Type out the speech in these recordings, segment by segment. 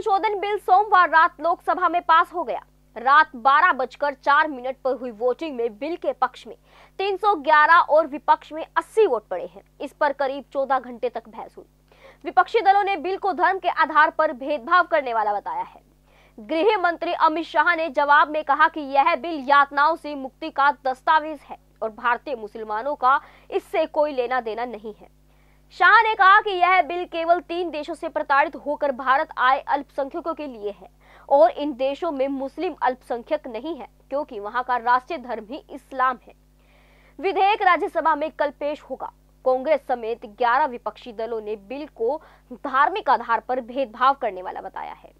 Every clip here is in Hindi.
संशोधन बिल सोमवार रात लोकसभा में पास हो गया। रात 12:04 पर हुई वोटिंग में बिल के पक्ष में 311 और विपक्ष में 80 वोट पड़े हैं। इस पर करीब 14 घंटे तक बहस हुई। विपक्षी दलों ने बिल को धर्म के आधार पर भेदभाव करने वाला बताया है। गृह मंत्री अमित शाह ने जवाब में कहा कि यह बिल यातनाओं से मुक्ति का दस्तावेज है और भारतीय मुसलमानों का इससे कोई लेना देना नहीं है। शाह ने कहा कि यह बिल केवल 3 देशों से प्रताड़ित होकर भारत आए अल्पसंख्यकों के लिए है और इन देशों में मुस्लिम अल्पसंख्यक नहीं है, क्योंकि वहां का राष्ट्रीय धर्म ही इस्लाम है। विधेयक राज्यसभा में कल पेश होगा। कांग्रेस समेत 11 विपक्षी दलों ने बिल को धार्मिक आधार पर भेदभाव करने वाला बताया है।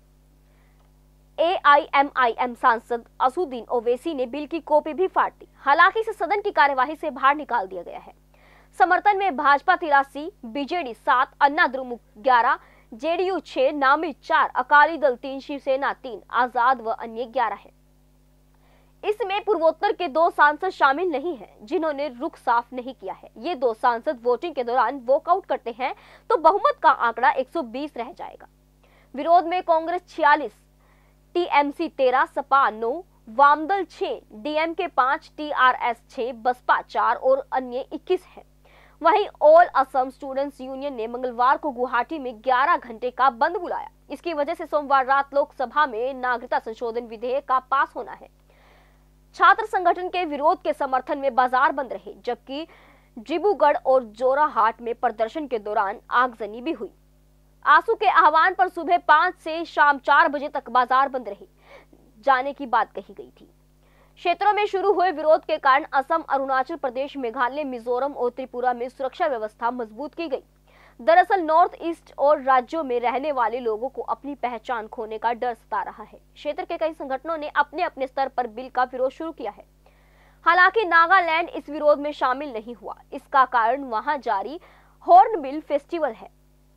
AIMIM सांसद असुद्दीन ओवैसी ने बिल की कॉपी भी फाड़ दी। हालांकि इसे सदन की कार्यवाही से बाहर निकाल दिया गया है। समर्थन में भाजपा 83, बीजेडी 7, अन्ना द्रमुक 11, जेडीयू 6, नामी 4, अकाली दल 3, शिवसेना 3, आजाद व अन्य 11 है। इसमें पूर्वोत्तर के 2 सांसद शामिल नहीं हैं, जिन्होंने रुख साफ नहीं किया है। ये 2 सांसद वोटिंग के दौरान वॉकआउट करते हैं तो बहुमत का आंकड़ा 120 रह जाएगा। विरोध में कांग्रेस 46, TMC 13, सपा 9, वामदल 6, DMK 5, TRS 6, बसपा 4 और अन्य 21 है। वहीं ऑल असम स्टूडेंट्स यूनियन ने मंगलवार को गुवाहाटी में 11 घंटे का बंद बुलाया। इसकी वजह से सोमवार रात लोकसभा में नागरिकता संशोधन विधेयक का पास होना है। छात्र संगठन के विरोध के समर्थन में बाजार बंद रहे, जबकि डिब्रूगढ़ और जोराहाट में प्रदर्शन के दौरान आगजनी भी हुई। आंसू के आह्वान पर सुबह 5 से शाम 4 बजे तक बाजार बंद रहे जाने की बात कही गई थी। क्षेत्रों में शुरू हुए विरोध के कारण असम, अरुणाचल प्रदेश, मेघालय, मिजोरम और त्रिपुरा में सुरक्षा व्यवस्था मजबूत की गई। दरअसल नॉर्थ ईस्ट और राज्यों में रहने वाले लोगों को अपनी पहचान खोने का डर सता रहा है। क्षेत्र के कई संगठनों ने अपने अपने स्तर पर बिल का विरोध शुरू किया है। हालांकि नागालैंड इस विरोध में शामिल नहीं हुआ। इसका कारण वहां जारी हॉर्नबिल फेस्टिवल है।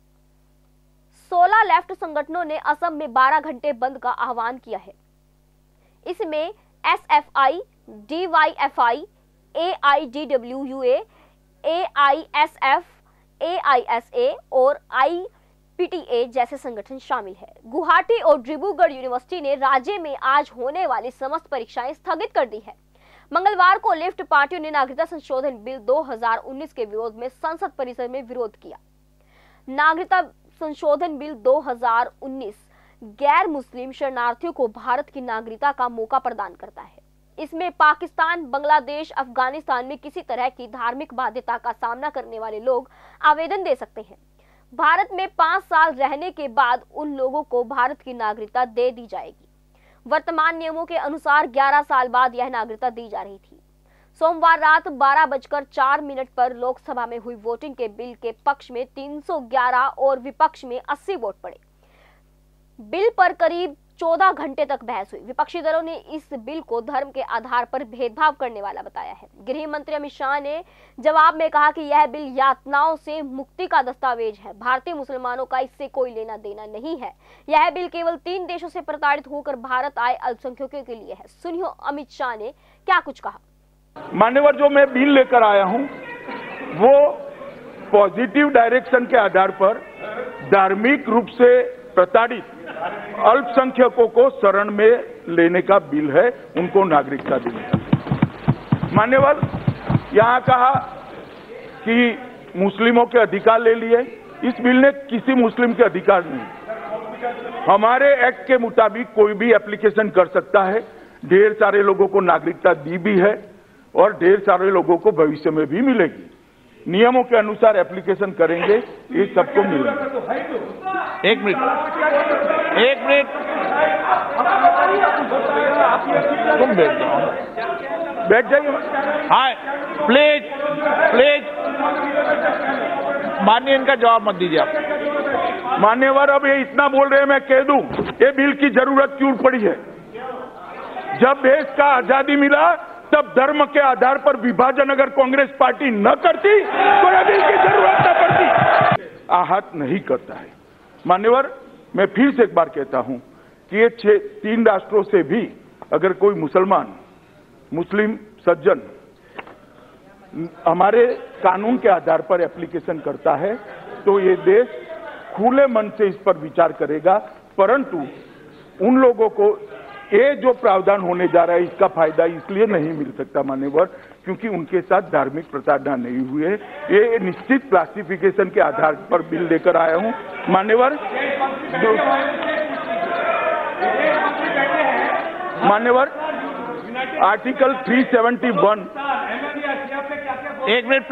16 लेफ्ट संगठनों ने असम में 12 घंटे बंद का आह्वान किया है। इसमें SFI, DYFI, AIDWUA, AISF, AISA और IPTA जैसे संगठन शामिल है। गुवाहाटी और डिब्रूगढ़ यूनिवर्सिटी ने राज्य में आज होने वाली समस्त परीक्षाएं स्थगित कर दी है। मंगलवार को लेफ्ट पार्टियों ने नागरिकता संशोधन बिल 2019 के विरोध में संसद परिसर में विरोध किया। नागरिकता संशोधन बिल 2019 गैर मुस्लिम शरणार्थियों को भारत की नागरिकता का मौका प्रदान करता है। इसमें पाकिस्तान, बांग्लादेश, अफगानिस्तान में किसी तरह की धार्मिक बाध्यता का सामना करने वाले लोग आवेदन दे सकते हैं। भारत में 5 साल रहने के बाद उन लोगों को भारत की नागरिकता दे दी जाएगी। वर्तमान नियमों के अनुसार 11 साल बाद यह नागरिकता दी जा रही थी। सोमवार रात 12:04 पर लोकसभा में हुई वोटिंग के बिल के पक्ष में 311 और विपक्ष में 80 वोट पड़े। बिल पर करीब 14 घंटे तक बहस हुई। विपक्षी दलों ने इस बिल को धर्म के आधार पर भेदभाव करने वाला बताया है। गृह मंत्री अमित शाह ने जवाब में कहा कि यह बिल यातनाओं से मुक्ति का दस्तावेज है। भारतीय मुसलमानों का इससे कोई लेना देना नहीं है। यह बिल केवल 3 देशों से प्रताड़ित होकर भारत आए अल्पसंख्यकों के लिए है। सुनिए अमित शाह ने क्या कुछ कहा। मान्यवर, जो मैं बिल लेकर आया हूं वो पॉजिटिव डायरेक्शन के आधार पर धार्मिक रूप से प्रताड़ित अल्पसंख्यकों को शरण में लेने का बिल है, उनको नागरिकता देने का। मान्यवर, यहां कहा कि मुस्लिमों के अधिकार ले लिए। इस बिल ने किसी मुस्लिम के अधिकार नहीं। हमारे एक्ट के मुताबिक कोई भी एप्लीकेशन कर सकता है। ढेर सारे लोगों को नागरिकता दी भी है और ढेर सारे लोगों को भविष्य में भी मिलेगी। नियमों के अनुसार एप्लीकेशन करेंगे, ये सबको मिलेगा। एक मिनट तुम बैठ जाइए। हाय प्लीज माननीय, इनका जवाब मत दीजिए आप। मान्यवर, अब ये इतना बोल रहे हैं, मैं कह दूं ये बिल की जरूरत क्यों पड़ी है। जब देश का आजादी मिला तब धर्म के आधार पर विभाजन अगर कांग्रेस पार्टी न करती तो यह बिल की जरूरत न पड़ती। आहत नहीं करता है। मान्यवर, मैं फिर से एक बार कहता हूं कि ये 3 राष्ट्रों से भी अगर कोई मुस्लिम सज्जन हमारे कानून के आधार पर एप्लीकेशन करता है तो ये देश खुले मन से इस पर विचार करेगा परंतु उन लोगों को ये जो प्रावधान होने जा रहा है इसका फायदा इसलिए नहीं मिल सकता मान्यवर, क्योंकि उनके साथ धार्मिक प्रताड़ना नहीं हुई है। ये निश्चित क्लासिफिकेशन के आधार पर बिल लेकर आया हूं मान्यवर। आर्टिकल 371। एक मिनट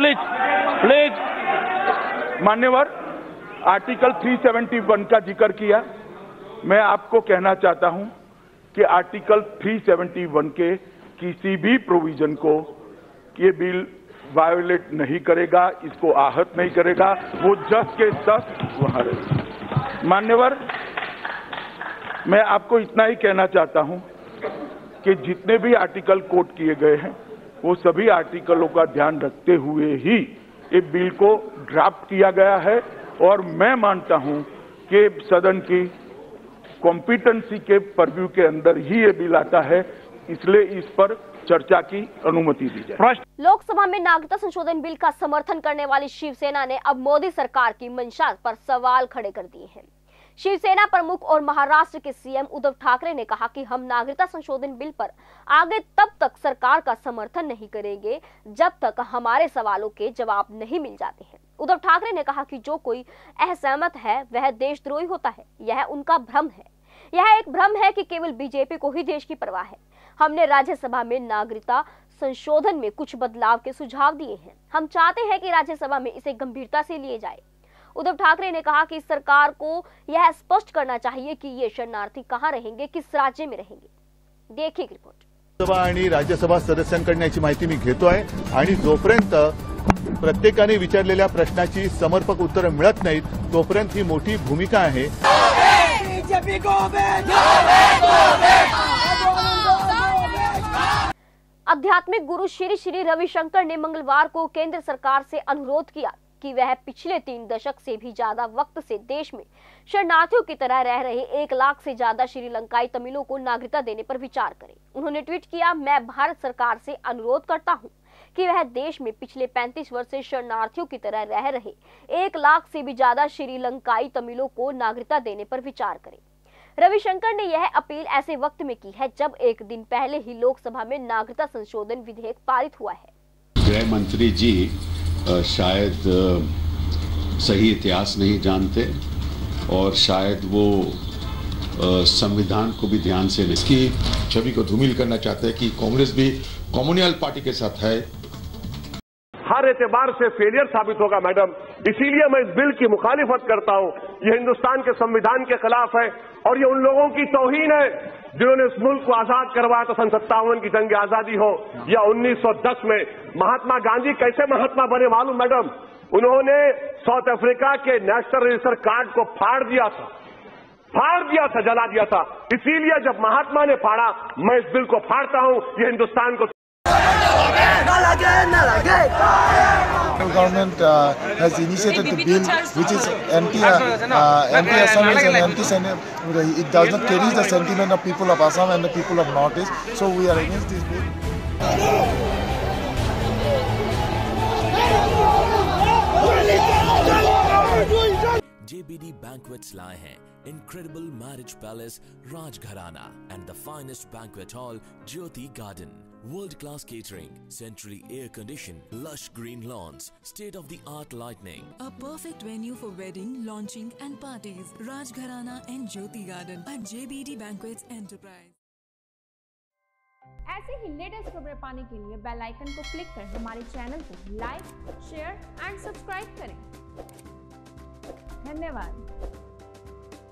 प्लीज। मान्यवर, आर्टिकल 371 का जिक्र किया। मैं आपको कहना चाहता हूं कि आर्टिकल 371 के किसी भी प्रोविजन को ये बिल वायोलेट नहीं करेगा, इसको आहत नहीं करेगा, वो जस के तस वहां रहेगा। मान्यवर, मैं आपको इतना ही कहना चाहता हूं कि जितने भी आर्टिकल कोट किए गए हैं वो सभी आर्टिकलों का ध्यान रखते हुए ही ये बिल को ड्राफ्ट किया गया है और मैं मानता हूं कि सदन की कॉम्पिटेंसी के परव्यू के अंदर ही ये बिल आता है, इसलिए इस पर चर्चा की अनुमति दी जाए। लोकसभा में नागरिकता संशोधन बिल का समर्थन करने वाली शिवसेना ने अब मोदी सरकार की मंशा पर सवाल खड़े कर दिए हैं। शिवसेना प्रमुख और महाराष्ट्र के सीएम उद्धव ठाकरे ने कहा कि हम नागरिकता संशोधन बिल पर आगे तब तक सरकार का समर्थन नहीं करेंगे जब तक हमारे सवालों के जवाब नहीं मिल जाते हैं। उद्धव ठाकरे ने कहा कि जो कोई असहमत है वह देशद्रोही होता है, यह उनका भ्रम है। यह एक भ्रम है कि केवल बीजेपी को ही देश की परवाह है। हमने राज्यसभा में नागरिकता संशोधन में कुछ बदलाव के सुझाव दिए हैं। हम चाहते हैं कि राज्यसभा में इसे गंभीरता से लिए जाए। उद्धव ठाकरे ने कहा कि सरकार को यह स्पष्ट करना चाहिए कि ये शरणार्थी कहां रहेंगे, किस राज्य में रहेंगे। देखिए रिपोर्ट। लोकसभा आणि राज्यसभा सदस्यांकडून याची माहिती मी घेतोय आणि जोपर्यंत प्रत्येकाने विचारलेल्या प्रश्नाची समर्पक उत्तरं मिळत नाहीत तोपर्यंत ही मोठी भूमिका आहे। आध्यात्मिक गुरु श्री श्री रविशंकर ने मंगलवार को केंद्र सरकार से अनुरोध किया कि वह पिछले 3 दशक से भी ज्यादा वक्त से देश में शरणार्थियों की तरह रह रहे 1 लाख से ज्यादा श्रीलंकाई तमिलों को नागरिकता देने पर विचार करें। उन्होंने ट्वीट किया, मैं भारत सरकार से अनुरोध करता हूं कि वह देश में पिछले 35 वर्ष से शरणार्थियों की तरह रह रहे 1 लाख से भी ज्यादा श्रीलंकाई तमिलों को नागरिकता देने पर विचार करें। रविशंकर ने यह अपील ऐसे वक्त में की है जब एक दिन पहले ही लोकसभा में नागरिकता संशोधन विधेयक पारित हुआ है। गृह मंत्री जी शायद सही इतिहास नहीं जानते और शायद वो संविधान को भी ध्यान से इसकी छवि को धूमिल करना चाहते हैं कि कांग्रेस भी कम्युनल पार्टी के साथ है। हर एतबार से फेलियर साबित होगा मैडम, इसीलिए मैं इस बिल की मुखालिफत करता हूं। ये हिंदुस्तान के संविधान के खिलाफ है और ये उन लोगों की तौहीन है जिन्होंने इस मुल्क को आजाद करवाया तो 57 की जंग आजादी हो या 1910 में। महात्मा गांधी कैसे महात्मा बने मालूम मैडम? उन्होंने साउथ अफ्रीका के नेशनल रजिस्टर कार्ड को फाड़ दिया था, जला दिया था। इसीलिए जब महात्मा ने फाड़ा, मैं इस बिल को फाड़ता हूं। ये हिंदुस्तान को government has initiated the bill which is anti-Assamese and anti-Sentiment. It does not carry the sentiment of people of Assam and the people of Northeast. So we are against this bill. JBD Banquets lie hai incredible marriage palace Rajgharana and the finest banquet hall Jyoti Garden. World-class catering, centrally air-conditioned, lush green lawns, state-of-the-art lighting. A perfect venue for wedding, launching and parties. Rajgharana and Jyoti Garden at JBD Banquets Enterprise. ऐसे ही लेटेस्ट खबरें पाने के लिए बेल आइकन को क्लिक कर हमारे चैनल को लाइक, शेयर एंड सब्सक्राइब करें। धन्यवाद।